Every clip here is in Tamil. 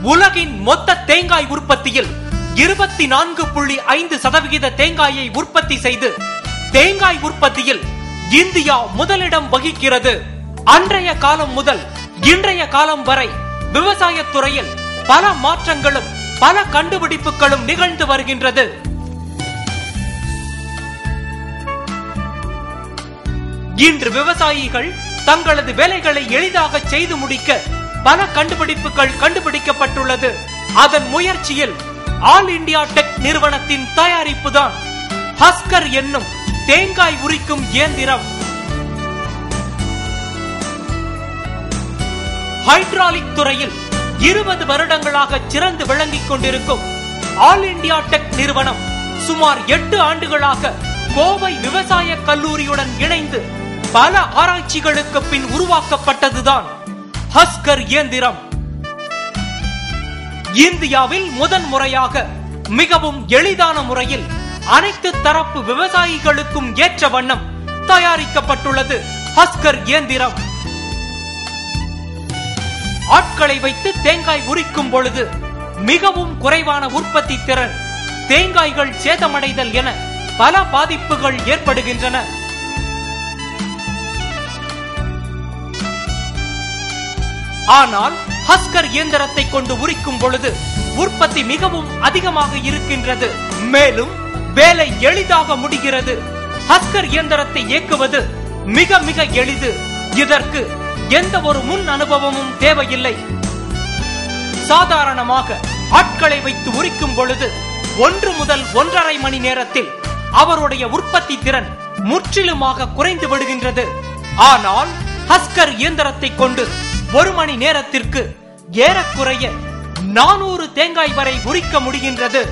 உலகின் மொத்த தேங்காய் உற்பத்தியில் 24.5% தேங்காயை உற்பத்தி செய்து தேங்காய் உற்பத்தியில் இந்தியா முதலிடம் வகிக்கிறது. அன்றைய காலம் முதல் இன்றைய காலம் வரை விவசாயத் துறையில் பல மாற்றங்களும் பல கண்டுபிடிப்புகளும் நிகழ்ந்து வருகின்றது. இன்று விவசாயிகள் தங்களது வேலைகளை எளிதாக செய்து முடிக்க பல கண்டுபிடிப்புகள் கண்டுபிடிக்கப்பட்டுள்ளது. அதன் முயற்சியில் ஆல் இந்தியா டெக் நிறுவனத்தின் தயாரிப்பு தான் ஹஸ்கர் என்னும் தேங்காய் உரிக்கும் இயந்திரம். ஹைட்ராலிக் துறையில் 20 வருடங்களாக சிறந்து விளங்கிக் கொண்டிருக்கும் ஆல் இந்தியா டெக் நிறுவனம் சுமார் 8 ஆண்டுகளாக கோவை விவசாய கல்லூரியுடன் இணைந்து பல ஆராய்ச்சிகளுக்கு பின் உருவாக்கப்பட்டதுதான் ஹஸ்கர் இயந்திரம். இந்தியாவில் முதன் முறையாக மிகவும் எளிதான முறையில் அனைத்து தரப்பு விவசாயிகளுக்கும் ஏற்ற வண்ணம் தயாரிக்கப்பட்டுள்ளது ஹஸ்கர் இயந்திரம். ஆட்களை வைத்து தேங்காய் உரிக்கும் பொழுது மிகவும் குறைவான உற்பத்தி திறன், தேங்காய்கள் சேதமடைதல் என பல பாதிப்புகள் ஏற்படுகின்றன. ஆனால் ஹஸ்கர் இயந்திரத்தை கொண்டு உரிக்கும் பொழுது உற்பத்தி மிகவும் அதிகமாக இருக்கின்றது. மேலும் வேலை எளிதாக முடிகிறது. ஹஸ்கர் இயந்திரத்தை இயக்குவது மிக மிக எளிது. இதற்கு எந்த ஒரு முன் அனுபவமும் தேவையில்லை. சாதாரணமாக ஆட்களை வைத்து உரிக்கும் பொழுது 1 முதல் 1.5 மணி நேரத்தில் அவருடைய உற்பத்தி திறன் முற்றிலுமாக குறைந்து விடுகின்றது. ஆனால் ஹஸ்கர் இயந்திரத்தை கொண்டு 1 மணி நேரத்திற்கு ஏறக்குறைய 400 தேங்காய் வரை உரிக்க முடிகின்றது.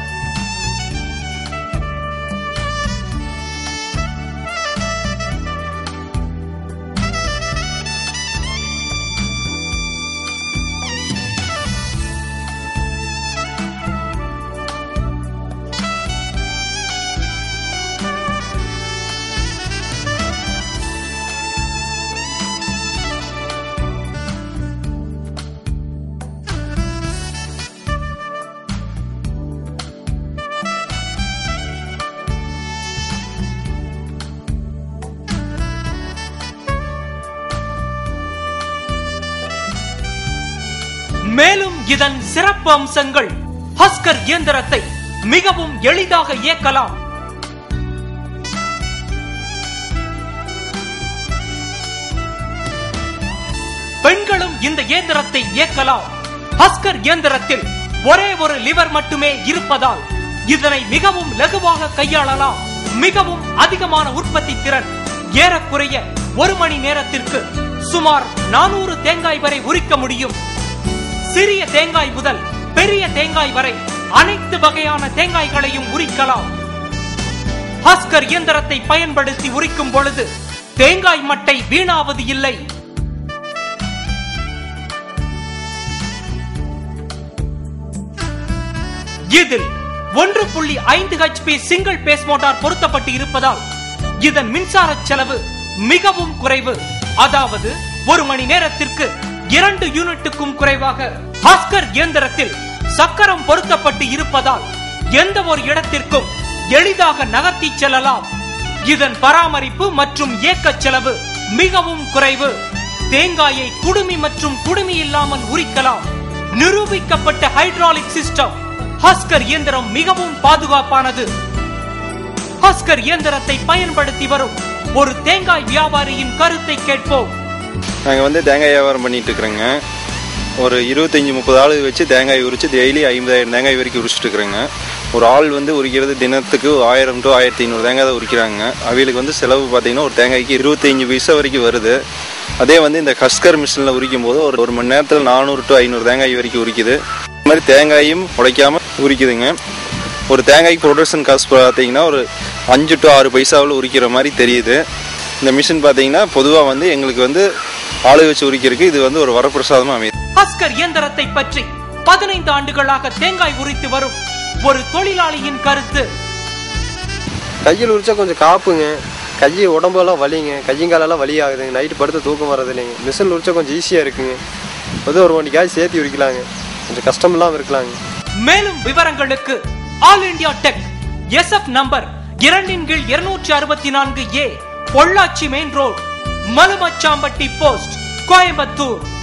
மேலும் இதன் சிறப்பு அம்சங்கள் ஹஸ்கர் இயந்திரத்தை மிகவும் எளிதாக இயக்கலாம். பெண்களும் இந்த இயந்திரத்தை இயக்கலாம். ஹஸ்கர் இயந்திரத்தில் ஒரே ஒரு லிவர் மட்டுமே இருப்பதால் இதனை மிகவும் லகுவாக கையாளலாம். மிகவும் அதிகமான உற்பத்தி திறன், ஏறக்குறைய 1 மணி நேரத்திற்கு சுமார் 400 தேங்காய் வரை உரிக்க முடியும். சிறிய தேங்காய் முதல் பெரிய தேங்காய் வரை அனைத்து வகையான தேங்காய்களையும் உரிக்கலாம். ஹஸ்கர் இயந்திரத்தை பயன்படுத்தி உரிக்கும் பொழுது தேங்காய் மட்டை வீணாவது இல்லை. இதில் 1.5 HP சிங்கிள் பேஸ் மோட்டார் பொருத்தப்பட்டு இருப்பதால் இதன் மின்சார செலவு மிகவும் குறைவு. அதாவது 1 மணி நேரத்திற்கு 2 யூனிட்டுக்கும் குறைவாக. ஹஸ்கர் இயந்திரத்தில் சக்கரம் பொருத்தப்பட்டு இருப்பதால் எந்த ஒரு இடத்திற்கும் எளிதாக நகர்த்தி செல்லலாம். இதன் பராமரிப்பு மற்றும் இயக்க செலவு மிகவும் குறைவு. தேங்காயை குடுமி மற்றும் குடுமி இல்லாமல் உரிக்கலாம். நிரூபிக்கப்பட்ட ஹைட்ராலிக் சிஸ்டம். ஹஸ்கர் இயந்திரம் மிகவும் பாதுகாப்பானது. ஹஸ்கர் இயந்திரத்தை பயன்படுத்தி வரும் ஒரு தேங்காய் வியாபாரியின் கருத்தை கேட்போம். நாங்கள் தேங்காய் வியாபாரம் பண்ணிட்டு இருக்கிறோங்க. ஒரு 25-30 ஆள் வச்சு தேங்காய் உரிச்சு டெய்லி 50,000 தேங்காய் வரைக்கும் உரிச்சிட்டு இருக்கிறேங்க. ஒரு ஆள் உரிக்கிறது தினத்துக்கு 1000 to 1500 தேங்காய் தான் உரிக்கிறாங்க. அவங்களுக்கு செலவு பார்த்தீங்கன்னா ஒரு தேங்காய்க்கு 25 பைசா வரைக்கும் வருது. அதே இந்த ஹஸ்கர் மிஷினில் உரிக்கும் போது ஒரு மணி நேரத்தில் 400 to 500 தேங்காய் வரைக்கும் உரிக்குது. இந்த மாதிரி தேங்காயும் உடைக்காமல் உரிக்குதுங்க. ஒரு தேங்காய்க்கு ப்ரொடக்ஷன் காஸ்ட் பார்த்தீங்கன்னா ஒரு 5 to 6 பைசாவில் உரிக்கிற மாதிரி தெரியுது. இந்த மிஷின் பார்த்தீங்கன்னா பொதுவாக எங்களுக்கு ஆளு வச்சு உரிக்கிறதுக்கு இது ஒரு வரப்பிரசாதமாக அமையுது. ஹஸ்கர் இயந்திரத்தை பற்றி 15 ஆண்டுகளாக தேங்காய் உரித்து வரும் ஒரு தொழிலாளியின் கருத்து. கையில் உரிச்சா கொஞ்சம் காப்புங்க, கையை உடம்பெல்லாம் வலிங்க, கையங்காலெல்லாம் வலி ஆகுதுங்க, நைட்டு படுத்து தூக்கம் வர்றது இல்லைங்க. மிஷினில் உரிச்சா கொஞ்சம் ஈஸியாக இருக்குங்க. ஒரு வண்டி காய் சேர்த்து உரிக்கலாங்க. கொஞ்சம் கஷ்டம் இல்லாமல் இருக்கலாங்க. மேலும் விவரங்களுக்கு all India tech SF number 2/264A, Pollachi main road, Malumachampatti post, Coimbatore